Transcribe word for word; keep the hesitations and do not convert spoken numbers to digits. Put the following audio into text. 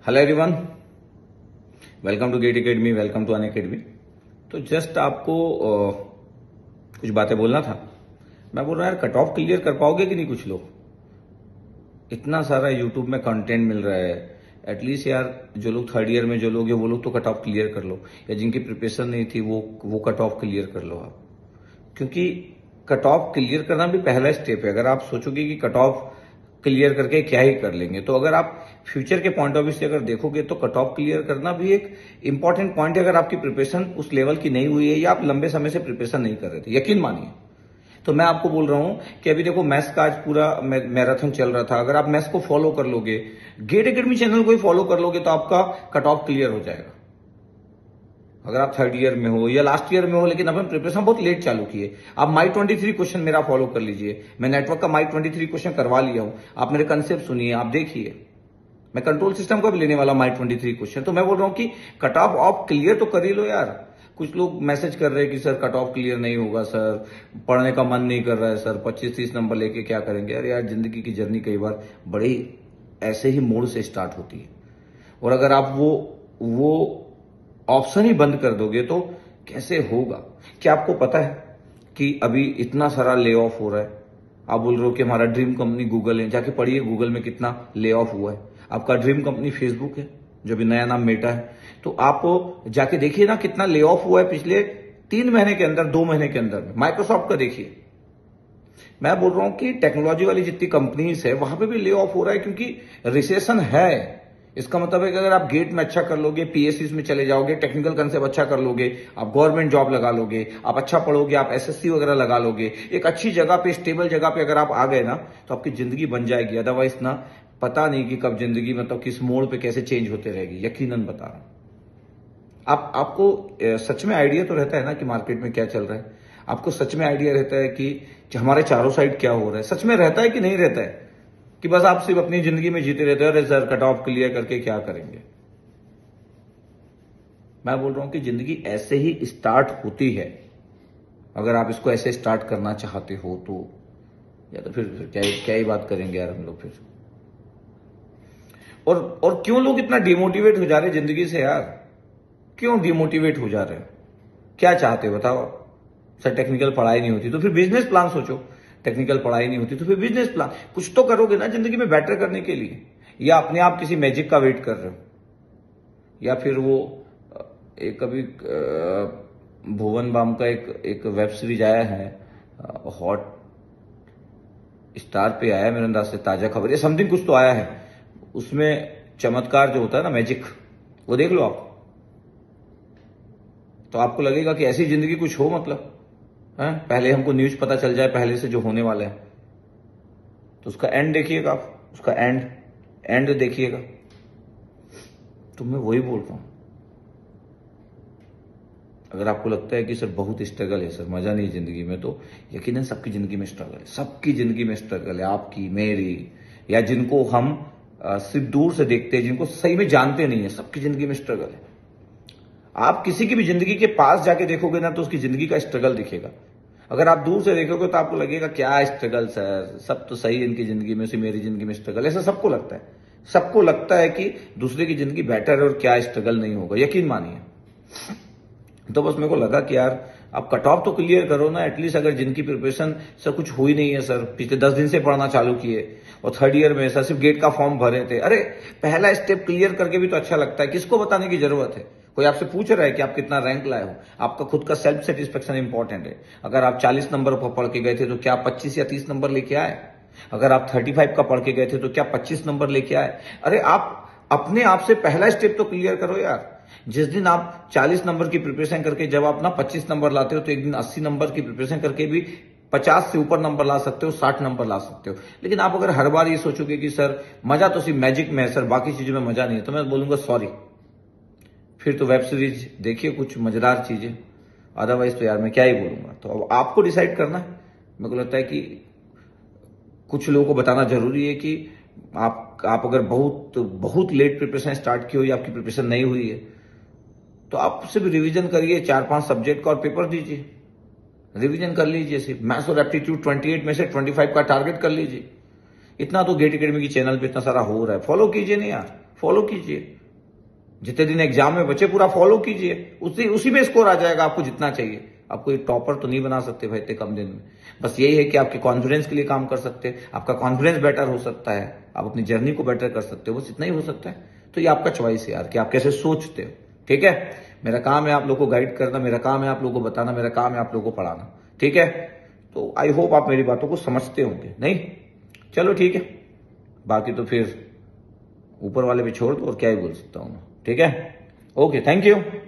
Hello everyone, welcome to get academy, welcome to Unacademy. तो just आपको आ, कुछ बातें बोलना था। मैं बोल रहा हूँ यार, कट ऑफ क्लियर कर पाओगे कि नहीं कुछ लोग? इतना सारा यूट्यूब में कंटेंट मिल रहा है, एटलीस्ट यार जो लोग थर्ड ईयर में जो लोग हैं वो लोग तो कट ऑफ क्लियर कर लो, या जिनकी प्रिपरेशन नहीं थी वो वो कट ऑफ क्लियर कर लो आप। क्योंकि कट ऑफ क्लियर करना भी पहला स्टेप है। अगर आप सोचोगे कि कट ऑफ क्लियर करके क्या ही कर लेंगे, तो अगर आप फ्यूचर के पॉइंट ऑफ व्यू से अगर देखोगे तो कट ऑफ क्लियर करना भी एक इंपॉर्टेंट पॉइंट है। अगर आपकी प्रिपरेशन उस लेवल की नहीं हुई है या आप लंबे समय से प्रिपरेशन नहीं कर रहे थे, यकीन मानिए। तो मैं आपको बोल रहा हूं कि अभी देखो, मैथ्स का आज पूरा मैराथन चल रहा था। अगर आप मैथ्स को फॉलो कर लोगे, गेट एकेडमी चैनल को ही फॉलो कर लोगे, तो आपका कट ऑफ क्लियर हो जाएगा। अगर आप थर्ड ईयर में हो या लास्ट ईयर में हो, लेकिन अपन प्रिपरेशन बहुत लेट चालू किए, आप माई ट्वेंटी थ्री क्वेश्चन मेरा फॉलो कर लीजिए। मैं नेटवर्क का माई ट्वेंटी थ्री क्वेश्चन करवा लिया हूं। आप मेरे कंसेप्ट सुनिए, आप देखिए। मैं कंट्रोल सिस्टम का भी लेने वाला माई ट्वेंटी थ्री क्वेश्चन। तो मैं बोल रहा हूं कि कट ऑफ ऑफ क्लियर तो कर ही लो यार। कुछ लोग मैसेज कर रहे हैं कि सर कट ऑफ क्लियर नहीं होगा, सर पढ़ने का मन नहीं कर रहा है, सर पच्चीस तीस नंबर लेके क्या करेंगे। अरे यार, जिंदगी की जर्नी कई बार बड़ी ऐसे ही मोड़ से स्टार्ट होती है, और अगर आप वो वो ऑप्शन ही बंद कर दोगे तो कैसे होगा? क्या आपको पता है कि अभी इतना सारा ले ऑफ हो रहा है? आप बोल रहे हो कि हमारा ड्रीम कंपनी गूगल है, जाके पढ़िए गूगल में कितना ले ऑफ हुआ है। आपका ड्रीम कंपनी फेसबुक है, जो भी नया नाम मेटा है, तो आप जाके देखिए ना कितना ले ऑफ हुआ है पिछले तीन महीने के अंदर, दो महीने के अंदर। माइक्रोसॉफ्ट का देखिए। मैं बोल रहा हूं कि टेक्नोलॉजी वाली जितनी कंपनीज है वहां पे भी ले ऑफ हो रहा है, क्योंकि रिसेशन है। इसका मतलब है कि अगर आप गेट में अच्छा कर लोगे, पीएससी में चले जाओगे, टेक्निकल कंसेप्ट अच्छा कर लोगे, आप गवर्नमेंट जॉब लगा लोगे, आप अच्छा पढ़ोगे, आप एसएससी वगैरह लगा लोगे, एक अच्छी जगह पे, स्टेबल जगह पे अगर आप आ गए ना, तो आपकी जिंदगी बन जाएगी। अदरवाइज ना, पता नहीं कि कब जिंदगी मतलब किस मोड़ पे कैसे चेंज होते रहेगी। यकीनन बता रहा हूं। आप आपको सच में आइडिया तो रहता है ना कि मार्केट में क्या चल रहा है? आपको सच में आइडिया रहता है कि हमारे चारों साइड क्या हो रहा है? सच में रहता है कि नहीं रहता है? कि बस आप सिर्फ अपनी जिंदगी में जीते रहते हो, अरे सर कट ऑफ क्लियर करके क्या करेंगे? मैं बोल रहा हूं कि जिंदगी ऐसे ही स्टार्ट होती है। अगर आप इसको ऐसे स्टार्ट करना चाहते हो तो, या तो फिर, फिर क्या क्या ही बात करेंगे यार हम लोग फिर। और और क्यों लोग इतना डिमोटिवेट हो जा रहे हैं जिंदगी से यार? क्यों डिमोटिवेट हो जा रहे हैं? क्या चाहते हो बताओ? सर टेक्निकल पढ़ाई नहीं होती तो फिर बिजनेस प्लान सोचो। टेक्निकल पढ़ाई नहीं होती तो फिर बिजनेस प्लान कुछ तो करोगे ना जिंदगी में बेटर करने के लिए। या अपने आप किसी मैजिक का वेट कर रहे हो, या फिर वो एक अभी भुवन बाम का एक एक वेब सीरीज आया है, हॉट स्टार पे आया है मेरे अंदाज से, ताजा खबर या समथिंग कुछ तो आया है। उसमें चमत्कार जो होता है ना, मैजिक, वो देख लो आप, तो आपको लगेगा कि ऐसी जिंदगी कुछ हो। मतलब है, पहले हमको न्यूज पता चल जाए पहले से जो होने वाला है, तो उसका एंड देखिएगा आप, उसका एंड एंड देखिएगा। तो मैं वही बोल रहा हूं, अगर आपको लगता है कि सर बहुत स्ट्रगल है, सर मजा नहीं जिंदगी में, तो यकीनन सबकी जिंदगी में स्ट्रगल है। सबकी जिंदगी में स्ट्रगल है, आपकी, मेरी, या जिनको हम सिर्फ दूर से देखते हैं, जिनको सही में जानते नहीं है, सबकी जिंदगी में स्ट्रगल है। आप किसी की भी जिंदगी के पास जाके देखोगे ना, तो उसकी जिंदगी का स्ट्रगल दिखेगा। अगर आप दूर से देखोगे तो आपको लगेगा क्या स्ट्रगल सर, सब तो सही है इनकी जिंदगी में से, मेरी जिंदगी में स्ट्रगल। ऐसा सबको लगता है। सबको लगता है कि दूसरे की जिंदगी बेटर है और क्या स्ट्रगल नहीं होगा, यकीन मानिए। तो बस मेरे को लगा कि यार आप कट ऑफ तो क्लियर करो ना एटलीस्ट। अगर जिनकी प्रिपरेशन सर कुछ हुई नहीं है, सर पिछले दस दिन से पढ़ना चालू किए और थर्ड ईयर में सर सिर्फ गेट का फॉर्म भरे थे, अरे पहला स्टेप क्लियर करके भी तो अच्छा लगता है। किसको बताने की जरूरत है? कोई आपसे पूछ रहा है कि आप कितना रैंक लाए हो? आपका खुद का सेल्फ सेटिस्फेक्शन इंपॉर्टेंट है। अगर आप चालीस नंबर पर पढ़ के गए थे तो क्या पच्चीस या तीस नंबर लेके आए? अगर आप पैंतीस का पढ़ के गए थे तो क्या पच्चीस नंबर लेके आए? अरे आप अपने आप से पहला स्टेप तो क्लियर करो यार। जिस दिन आप चालीस नंबर की प्रिपरेशन करके जब आप ना पच्चीस नंबर लाते हो, तो एक दिन अस्सी नंबर की प्रिपरेशन करके भी पचास से ऊपर नंबर ला सकते हो, साठ नंबर ला सकते हो। लेकिन आप अगर हर बार ये सोचोगे कि सर मजा तो सिर्फ मैजिक में है, सर बाकी चीजों में मजा नहीं है, तो मैं बोलूंगा सॉरी, फिर तो वेब सीरीज देखिए, कुछ मजेदार चीजें। अदरवाइज तो यार मैं क्या ही बोलूंगा। तो अब आपको डिसाइड करना है। मेरे को लगता है कि कुछ लोगों को बताना जरूरी है कि आप आप अगर बहुत बहुत लेट प्रिपरेशन स्टार्ट की हो या आपकी प्रिपरेशन नहीं हुई है, तो आप सिर्फ रिवीजन करिए चार पांच सब्जेक्ट का और पेपर दीजिए। रिवीजन कर लीजिए, सिर्फ मैथ्स और एप्टीट्यूड अट्ठाईस में से पच्चीस का टारगेट कर लीजिए। इतना तो गेट एकेडमी की चैनल पे इतना सारा हो रहा है, फॉलो कीजिए ना यार, फॉलो कीजिए। जितने दिन एग्जाम में बचे पूरा फॉलो कीजिए, उसी उसी में स्कोर आ जाएगा आपको जितना चाहिए। आपको ये टॉपर तो नहीं बना सकते भाई इतने कम दिन में। बस यही है कि आपके कॉन्फिडेंस के लिए काम कर सकते हैं, आपका कॉन्फिडेंस बेटर हो सकता है, आप अपनी जर्नी को बेटर कर सकते हो, बस इतना ही हो सकता है। तो ये आपका चॉइस है यार कि आप कैसे सोचते हो। ठीक है, मेरा काम है आप लोगों को गाइड करना, मेरा काम है आप लोगों को बताना, मेरा काम है आप लोगों को पढ़ाना। ठीक है, तो आई होप आप मेरी बातों को समझते होंगे। नहीं, चलो ठीक है, बाकी तो फिर ऊपर वाले पे छोड़ दो और क्या ही बोल सकता हूँ मैं। ठीक है, ओके, थैंक यू।